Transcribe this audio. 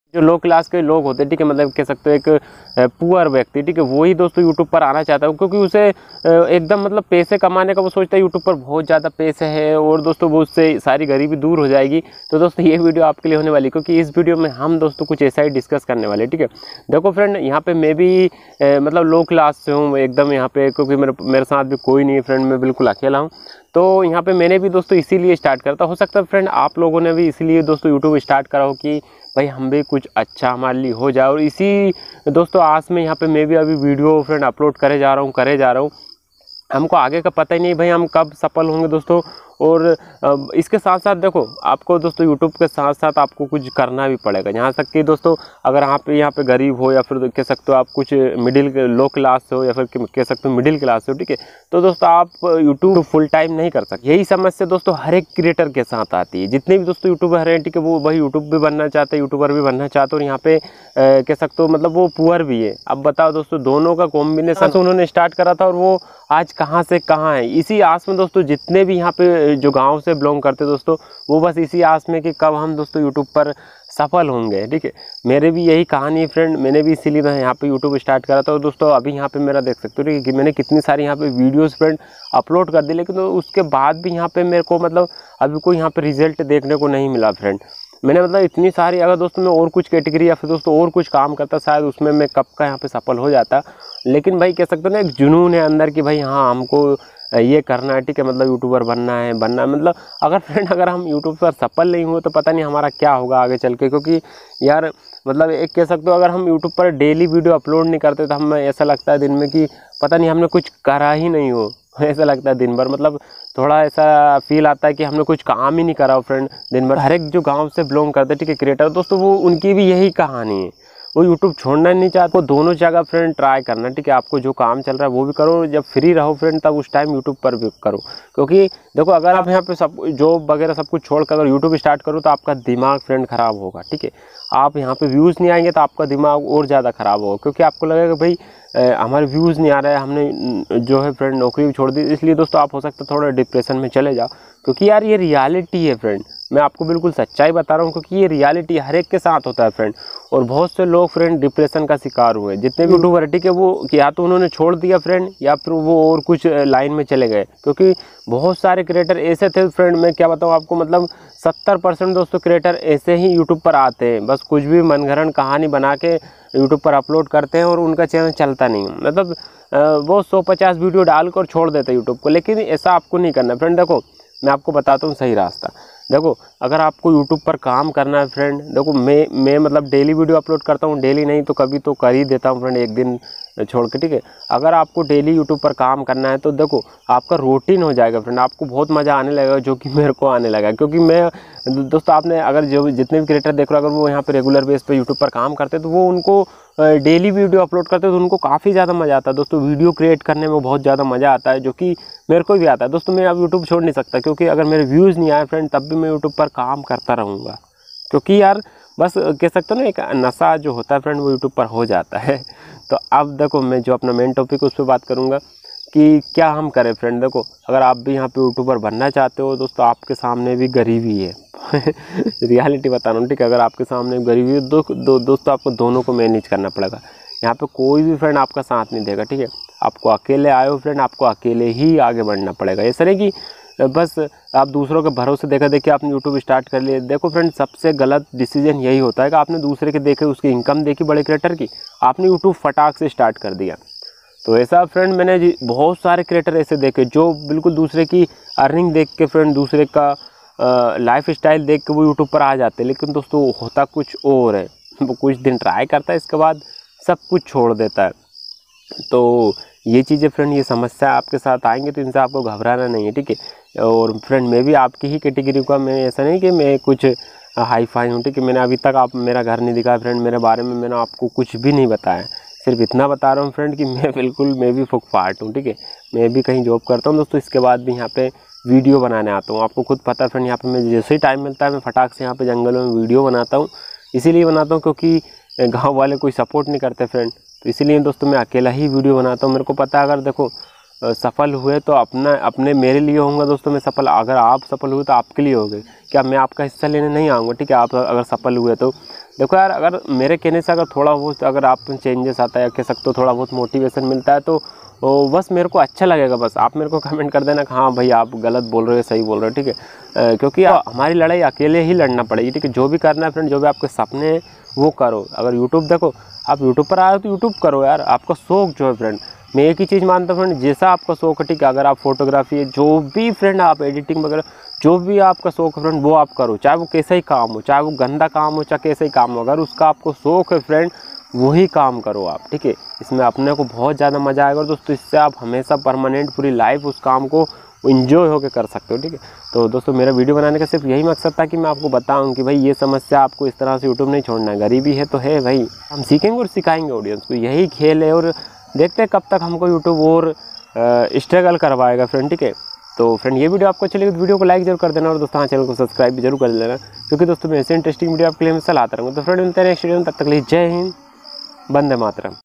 जो लो क्लास के लोग होते हैं, ठीक है, मतलब कह सकते हो एक पुअर व्यक्ति, ठीक है, वही दोस्तों यूट्यूब पर आना चाहता है, क्योंकि उसे एकदम मतलब पैसे कमाने का वो सोचता है यूट्यूब पर बहुत ज़्यादा पैसे है और दोस्तों वो उससे सारी गरीबी दूर हो जाएगी। तो दोस्तों ये वीडियो आपके लिए होने वाली, क्योंकि इस वीडियो में हम दोस्तों कुछ ऐसा ही डिस्कस करने वाले, ठीक है। देखो फ्रेंड, यहाँ पे मैं भी मतलब लो क्लास से हूँ एकदम यहाँ पे, क्योंकि मेरे साथ भी कोई नहीं है फ्रेंड, मैं बिल्कुल अकेला हूँ। तो यहाँ पे मैंने भी दोस्तों इसीलिए स्टार्ट करता, हो सकता है फ्रेंड आप लोगों ने भी इसीलिए दोस्तों यूट्यूब स्टार्ट करा हो कि भाई हम भी कुछ अच्छा हमारे लिए हो जाए। और इसी दोस्तों आस में यहाँ पे मैं भी अभी वीडियो फ्रेंड अपलोड करे जा रहा हूँ। हमको आगे का पता ही नहीं भाई हम कब सफल होंगे दोस्तों। और इसके साथ साथ देखो, आपको दोस्तों यूट्यूब के साथ साथ आपको कुछ करना भी पड़ेगा। यहाँ तक कि दोस्तों अगर आप यहाँ पे गरीब हो या फिर कह सकते हो आप कुछ लो क्लास से हो या फिर कह सकते हो मिडिल क्लास से हो, ठीक है, तो दोस्तों आप यूट्यूब फुल टाइम नहीं कर सकते। यही समस्या दोस्तों हर एक क्रिएटर के साथ आती है। जितने भी दोस्तों यूट्यूबर हैं, ठीक है, वो भाई यूट्यूब भी बनना चाहते हैं, यूट्यूबर भी बनना चाहते हैं, और यहाँ पे कह सकते हो मतलब वो पुअर भी है। अब बताओ दोस्तों, दोनों का कॉम्बिनेशन उन्होंने स्टार्ट करा था और वो आज कहाँ से कहाँ है। इसी आस में दोस्तों जितने भी यहाँ पे जो गांव से बिलोंग करते दोस्तों, वो बस इसी आस में कि कब हम दोस्तों यूट्यूब पर सफल होंगे, ठीक है। मेरे भी यही कहानी है फ्रेंड, मैंने भी इसीलिए मैं यहाँ पे यूट्यूब स्टार्ट करा था। और दोस्तों अभी यहाँ पे मेरा देख सकते हो, ठीक है, कि मैंने कितनी सारी यहाँ पे वीडियोस फ्रेंड अपलोड कर दी, लेकिन तो उसके बाद भी यहाँ पे मेरे को मतलब अभी कोई यहाँ पे रिजल्ट देखने को नहीं मिला फ्रेंड। मैंने मतलब इतनी सारी, अगर दोस्तों मैं और कुछ कैटेगरी या फिर दोस्तों और कुछ काम करता शायद उसमें मैं कब का यहाँ पे सफल हो जाता। लेकिन भाई कह सकते हो ना, एक जुनून है अंदर कि भाई हाँ हमको ये करना है, ठीक है, मतलब यूट्यूबर बनना है मतलब अगर फ्रेंड अगर हम यूट्यूब पर सफल नहीं हुए तो पता नहीं हमारा क्या होगा आगे चल के। क्योंकि यार मतलब एक कह सकते हो अगर हम यूट्यूब पर डेली वीडियो अपलोड नहीं करते तो हमें ऐसा लगता है दिन में कि पता नहीं हमने कुछ करा ही नहीं हो। ऐसा लगता है दिन भर, मतलब थोड़ा ऐसा फील आता है कि हमने कुछ काम ही नहीं करा हो फ्रेंड दिन भर। हर एक जो गांव से बिलोंग करते हैं, ठीक है, क्रिएटर दोस्तों, वो उनकी भी यही कहानी है। वो यूट्यूब छोड़ना नहीं चाहते, वो दोनों जगह फ्रेंड ट्राई करना, ठीक है। आपको जो काम चल रहा है वो भी करो, जब फ्री रहो फ्रेंड तब उस टाइम यूट्यूब पर भी करो। क्योंकि देखो अगर आप यहाँ पे सब जॉब वगैरह सब कुछ छोड़ कर अगर यूट्यूब स्टार्ट करो तो आपका दिमाग फ्रेंड ख़राब होगा, ठीक है। आप यहाँ पे व्यूज़ नहीं आएंगे तो आपका दिमाग और ज़्यादा ख़राब होगा, क्योंकि आपको लगेगा भाई हमारे व्यूज़ नहीं आ रहा है, हमने जो है फ्रेंड नौकरी भी छोड़ दी। इसलिए दोस्तों आप हो सकता है थोड़ा डिप्रेशन में चले जाओ, क्योंकि यार ये रियलिटी है फ्रेंड, मैं आपको बिल्कुल सच्चाई बता रहा हूँ, क्योंकि ये रियलिटी हर एक के साथ होता है फ्रेंड। और बहुत से लोग फ्रेंड डिप्रेशन का शिकार हुए, जितने भी यूट्यूबर है, ठीक है, वो या तो उन्होंने छोड़ दिया फ्रेंड या फिर वो और कुछ लाइन में चले गए। क्योंकि बहुत सारे क्रिएटर ऐसे थे फ्रेंड, मैं क्या बताऊँ आपको, मतलब 70% दोस्तों क्रिएटर ऐसे ही यूट्यूब पर आते हैं, बस कुछ भी मनगढ़ंत कहानी बना के यूट्यूब पर अपलोड करते हैं और उनका चैनल चलता नहीं। मतलब वो 150 वीडियो डालकर छोड़ देते हैं यूट्यूब को। लेकिन ऐसा आपको नहीं करना फ्रेंड। देखो मैं आपको बताता हूँ सही रास्ता। देखो अगर आपको यूट्यूब पर काम करना है फ्रेंड, देखो मैं मतलब डेली वीडियो अपलोड करता हूँ, डेली नहीं तो कभी तो कर ही देता हूँ फ्रेंड, एक दिन छोड़ के, ठीक है। अगर आपको डेली यूट्यूब पर काम करना है तो देखो आपका रूटीन हो जाएगा फ्रेंड, आपको बहुत मज़ा आने लगेगा, जो कि मेरे को आने लगा। क्योंकि मैं दोस्तों आपने अगर जो जितने भी क्रिएटर देख रहे हो अगर वो यहाँ पे रेगुलर बेस पे यूट्यूब पर काम करते तो वो उनको डेली वीडियो अपलोड करते तो उनको काफ़ी ज़्यादा मज़ा आता है दोस्तों। वीडियो क्रिएट करने में बहुत ज़्यादा मज़ा आता है, जो कि मेरे को भी आता है दोस्तों। मैं अब यूट्यूब छोड़ नहीं सकता, क्योंकि अगर मेरे व्यूज़ नहीं आए फ्रेंड तब भी मैं यूट्यूब पर काम करता रहूँगा। क्योंकि यार बस कह सकते हो ना, एक नशा जो होता है फ्रेंड वो यूट्यूब पर हो जाता है। तो अब देखो मैं जो अपना मेन टॉपिक उस पर बात करूँगा कि क्या हम करें फ्रेंड। देखो अगर आप भी यहाँ पे यूट्यूबर बनना चाहते हो दोस्तों, आपके सामने भी गरीबी है। रियलिटी बता रहा हूँ, ठीक है। अगर आपके सामने गरीबी है दोस्तों आपको दोनों को मैनेज करना पड़ेगा। यहाँ पे कोई भी फ्रेंड आपका साथ नहीं देगा, ठीक है। आपको अकेले आए हो फ्रेंड, आपको अकेले ही आगे बढ़ना पड़ेगा। ऐसा नहीं कि बस आप दूसरों के भरोसे देखा देखिए आपने यूट्यूब स्टार्ट कर लिया। देखो फ्रेंड सबसे गलत डिसीजन यही होता है कि आपने दूसरे के देखे उसकी इनकम देखी बड़े क्रिएटर की, आपने यूट्यूब फटाक से स्टार्ट कर दिया। तो ऐसा फ्रेंड मैंने बहुत सारे क्रिएटर ऐसे देखे जो बिल्कुल दूसरे की अर्निंग देख के फ्रेंड, दूसरे का लाइफ स्टाइल देख के वो यूट्यूब पर आ जाते, लेकिन दोस्तों होता कुछ और है। वो कुछ दिन ट्राई करता है, इसके बाद सब कुछ छोड़ देता है। तो ये चीज़ें फ्रेंड, ये समस्या आपके साथ आएंगे तो इनसे आपको घबराना नहीं है, ठीक है। और फ्रेंड मैं भी आपकी ही कैटेगरी का, मैं ऐसा नहीं कि मैं कुछ हाई फाई हूँ, ठीक है। मैंने अभी तक आप मेरा घर नहीं दिखाया फ्रेंड, मेरे बारे में मैंने आपको कुछ भी नहीं बताया। सिर्फ इतना बता रहा हूँ फ्रेंड कि मैं भी फुकफाट हूँ, ठीक है। मैं भी कहीं जॉब करता हूँ दोस्तों, इसके बाद भी यहाँ पे वीडियो बनाने आता हूँ। आपको खुद पता है फ्रेंड, यहाँ पे मैं जैसे ही टाइम मिलता है मैं फटाक से यहाँ पे जंगलों में वीडियो बनाता हूँ। इसीलिए बनाता हूँ क्योंकि गाँव वाले कोई सपोर्ट नहीं करते फ्रेंड, तो इसीलिए दोस्तों मैं अकेला ही वीडियो बनाता हूँ। मेरे को पता है अगर देखो सफल हुए तो अपने मेरे लिए होऊंगा दोस्तों मैं सफल, अगर आप सफल हुए तो आपके लिए होगे। क्या मैं आपका हिस्सा लेने नहीं आऊँगा, ठीक है। आप अगर सफल हुए तो देखो यार, अगर मेरे कहने से अगर थोड़ा बहुत अगर आप चेंजेस आता है या कह सकते हो थोड़ा बहुत मोटिवेशन मिलता है तो बस मेरे को अच्छा लगेगा। बस आप मेरे को कमेंट कर देना कि हाँ भाई आप गलत बोल रहे हो सही बोल रहे हो, ठीक है। क्योंकि हमारी लड़ाई अकेले ही लड़ना पड़ेगी, ठीक है। जो भी करना है फ्रेंड, जो भी आपके सपने हैं वो करो। अगर यूट्यूब देखो, आप यूट्यूब पर आए हो तो यूट्यूब करो यार, आपका शौक जो है फ्रेंड, मैं एक ही चीज़ मानता हूँ फ्रेंड, जैसा आपका शौक है, ठीक है। अगर आप फोटोग्राफी, जो भी फ्रेंड आप एडिटिंग वगैरह, जो भी आपका शौक है फ्रेंड वो आप करो, चाहे वो कैसा ही काम हो, चाहे वो गंदा काम हो, चाहे कैसा ही काम हो, अगर उसका आपको शौक है फ्रेंड वही काम करो आप, ठीक है। इसमें अपने को बहुत ज़्यादा मज़ा आएगा और दोस्तों इससे आप हमेशा परमानेंट पूरी लाइफ उस काम को इंजॉय होकर कर सकते हो, ठीक है। तो दोस्तों मेरा वीडियो बनाने का सिर्फ यही मकसद था कि मैं आपको बताऊं कि भाई ये समस्या आपको इस तरह से यूट्यूब नहीं छोड़ना है, गरीबी है तो है भाई, हम सीखेंगे और सिखाएंगे ऑडियंस को, यही खेल है। और देखते हैं कब तक हमको यूट्यूब और स्ट्रगल करवाएगा फ्रेंड, ठीक है। तो फ्रेंड ये वीडियो आपको अच्छी लगी तो वीडियो को लाइक जरूर कर देना और दोस्तों चैनल को सब्सक्राइब भी जरूर कर लेना, क्योंकि दोस्तों मैं ऐसे इंटरेस्टिंग वीडियो आपके लिए हमेशा लाता रहूँगा। तो फ्रेंड मिलते हैं नेक्स्ट वीडियो में, तब तक के लिए जय हिंद, वंदे मातरम।